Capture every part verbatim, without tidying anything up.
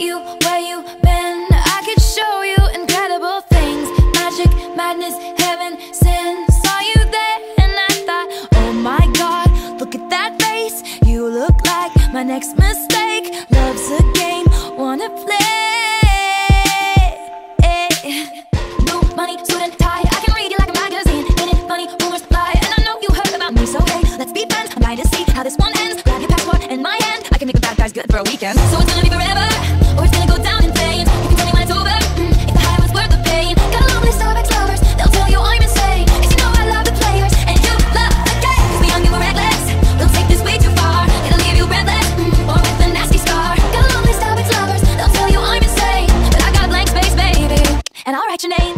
you where you been. I could show you incredible things. Magic, madness, heaven, sin. Saw you there and I thought, oh my God, look at that face. You look like my next mistake. Love's a game, wanna play. New money, suit and tie, I can read you like a magazine. Ain't it funny, rumors fly, and I know you heard about me. So hey, let's be friends, I'm dying to see how this one ends. Grab your passport in my hand, I can make the bad guys good for a weekend. So it's gonna be forever, or it's gonna go down in flames. You can tell me when it's over, mm, if the high was worth the pain. Got a long list of ex-lovers, they'll tell you I'm insane. Cause you know I love the players, and you love the game. Cause we young and we're reckless, we'll take this way too far. It'll leave you breathless, mm, or with a nasty scar. Got a long list of ex-lovers, they'll tell you I'm insane. But I got a blank space, baby, and I'll write your name.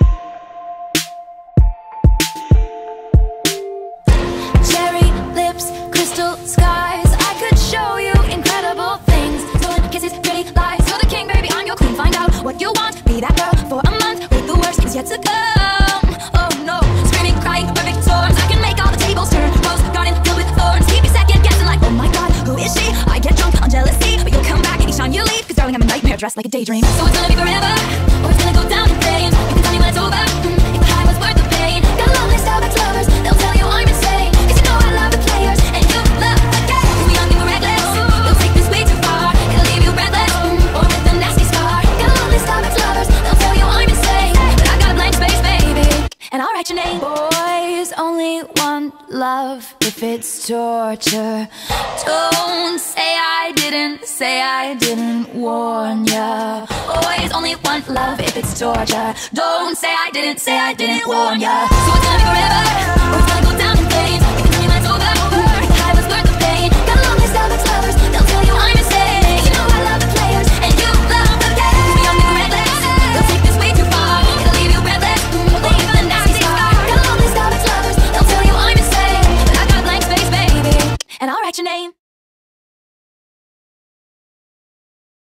Cherry lips, crystal skies, I could show you incredible things. Stolen kisses, pretty lies, you're the king, baby, I'm your queen. Find out what you want, be that girl for a month. Wait, the worst is yet to come. Oh no, screaming, crying, perfect storms. I can make all the tables turn. Rose garden filled with thorns. Keep me second guessing like, oh my God, who is she? I get drunk on jealousy, but you'll come back each time you leave. Cause darling, I'm a nightmare dressed like a daydream. So it's gonna be forever, or it's gonna go down in flames. You can tell me when it's over, mm, if the high was worth the pain. Got a long list of ex-lovers, they'll tell you I'm insane. Cause you know I love the players, and you love the game. Cause we young and we're reckless, you'll take this way too far. It'll leave you breathless, mm, or with a nasty scar. Got a long list of ex-lovers, they'll tell you I'm insane. But I got a blank space, baby, and I'll write your name. Boys only want love if it's torture. Don't say I didn't, say I didn't warn ya. Boys only want love if it's torture. Don't say I didn't, say I didn't warn ya. So it's gonna be forever, or it's